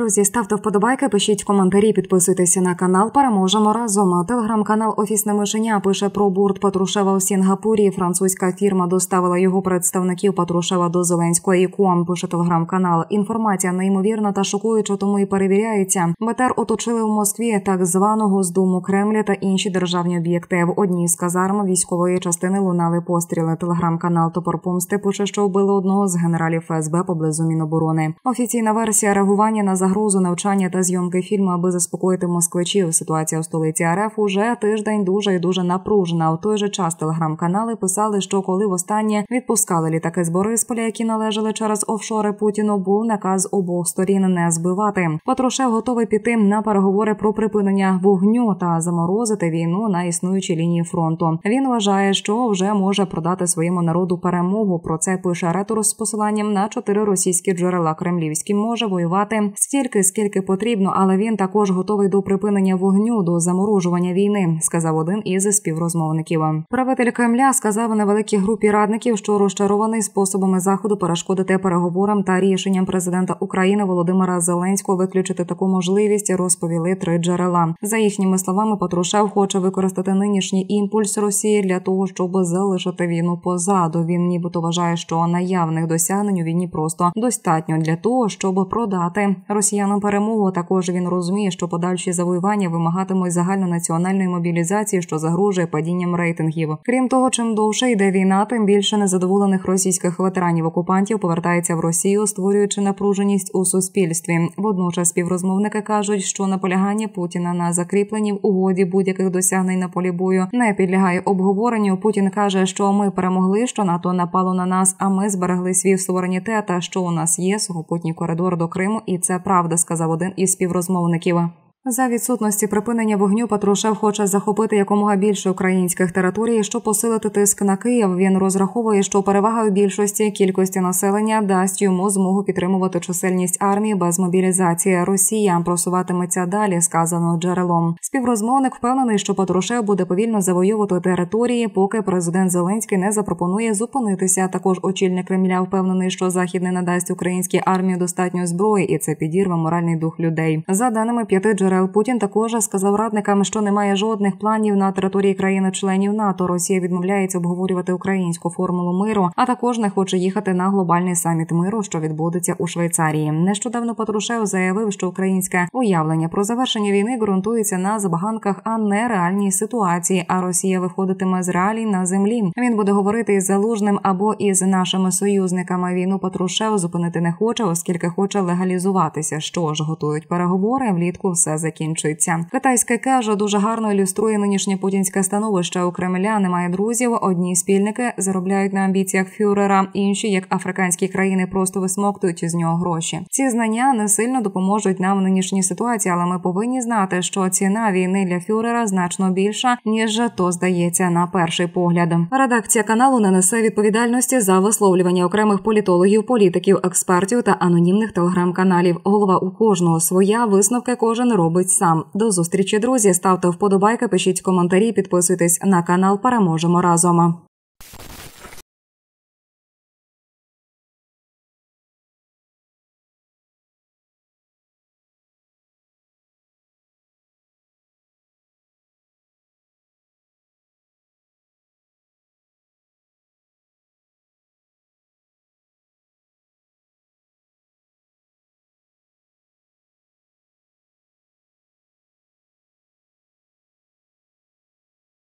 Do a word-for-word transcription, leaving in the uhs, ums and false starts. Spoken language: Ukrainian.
Друзі, ставте вподобайки, пишіть коментарі, підписуйтеся на канал. Переможемо разом. Телеграм-канал «Офісне мишеня» пише про бурт Патрушева в Сінгапурі. Французька фірма доставила його представників Патрушева до Зеленського і КУАМ, пише телеграм-канал. Інформація неймовірна та шокуюча, тому і перевіряється. БТР оточили в Москві так звану Госдуму, Кремля та інші державні об'єкти. В одній з казарм військової частини лунали постріли. Телеграм-канал «Топор помсти» пише, що вбили одного з генералів ФСБ поблизу Міноборони. Офіційна версія – реагування на загрозу, навчання та зйомки фільму, аби заспокоїти москвичів. Ситуація у столиці РФ уже тиждень дуже і дуже напружена. У той же час телеграм-канали писали, що коли востаннє відпускали літаки з Борисполя, які належали через офшори Путіну, був наказ обох сторін не збивати. Патрушев готовий піти на переговори про припинення вогню та заморозити війну на існуючій лінії фронту. Він вважає, що вже може продати своєму народу перемогу. Про це пише Реторус з посиланням на чотири російські джерела. Кремлівські може воювати стільки, скільки потрібно, але він також готовий до припинення вогню, до заморожування війни, сказав один із співрозмовників. Правитель Кремля сказав невеликій групі радників, що розчарований способами Заходу перешкодити переговорам та рішенням президента України Володимира Зеленського виключити таку можливість, розповіли три джерела. За їхніми словами, Патрушев хоче використати нинішній імпульс Росії для того, щоб залишити війну позаду. Він нібито вважає, що наявних досягнень у війні просто достатньо для того, щоб продати росіянам перемогу. Також він розуміє, що подальші завоювання вимагатимуть загальнонаціональної мобілізації, що загрожує падінням рейтингів. Крім того, чим довше йде війна, тим більше незадоволених російських ветеранів-окупантів повертається в Росію, створюючи напруженість у суспільстві. Водночас співрозмовники кажуть, що наполягання Путіна на закріпленні в угоді будь-яких досягнень на полі бою не підлягає обговоренню. Путін каже, що ми перемогли, що НАТО напало на нас, а ми зберегли свій суверенітет, а що у нас є сухопутній коридор до Криму, і це правда, сказав один із співрозмовників. За відсутності припинення вогню Патрушев хоче захопити якомога більше українських територій, щоб посилити тиск на Київ. Він розраховує, що перевага у більшості кількості населення дасть йому змогу підтримувати чисельність армії без мобілізації. Росія просуватиметься далі, сказано джерелом. Співрозмовник впевнений, що Патрушев буде повільно завоювати території, поки президент Зеленський не запропонує зупинитися. Також очільник Кремля впевнений, що Захід не надасть українській армії достатньо зброї, і це підірве моральний дух людей. За даними п'яти джерел, Путін також сказав радникам, що немає жодних планів на території країн-членів НАТО. Росія відмовляється обговорювати українську формулу миру, а також не хоче їхати на глобальний саміт миру, що відбудеться у Швейцарії. Нещодавно Патрушев заявив, що українське уявлення про завершення війни ґрунтується на забаганках, а не реальній ситуації, а Росія виходитиме з реалій на землі. Він буде говорити із Залужним або із нашими союзниками. Війну Патрушев зупинити не хоче, оскільки хоче легалізуватися. Що ж, готують переговори, влітку все закінчується. Китайське каже дуже гарно ілюструє нинішнє путінське становище. У Кремля немає друзів, одні спільники заробляють на амбіціях фюрера, інші, як африканські країни, просто висмоктують із нього гроші. Ці знання не сильно допоможуть нам в нинішній ситуації, але ми повинні знати, що ціна війни для фюрера значно більша, ніж то здається на перший погляд. Редакція каналу не несе відповідальності за висловлювання окремих політологів, політиків, експертів та анонімних телеграм-каналів. Голова у кожного своя, висновки кожен робить сам. До зустрічі, друзі. Ставте вподобайки, пишіть коментарі, підписуйтесь на канал. Переможемо разом.